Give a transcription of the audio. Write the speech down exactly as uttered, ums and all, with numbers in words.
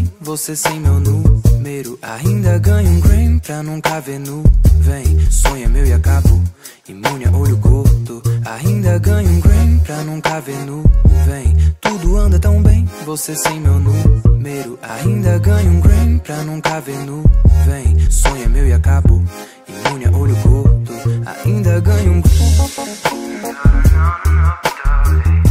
bem, você sem meu número. Ainda ganho um Grammy pra nunca ver nu. Vem, sonho é meu e acabou. Imune a olho gordo. Ainda ganho um Grammy pra nunca ver nu. Vem, tudo anda tão bem, você sem meu número. Ainda ganho um Grammy pra nunca ver nu. Vem, sonho é meu e acabou. Imune a olho gordo. Ainda ganho um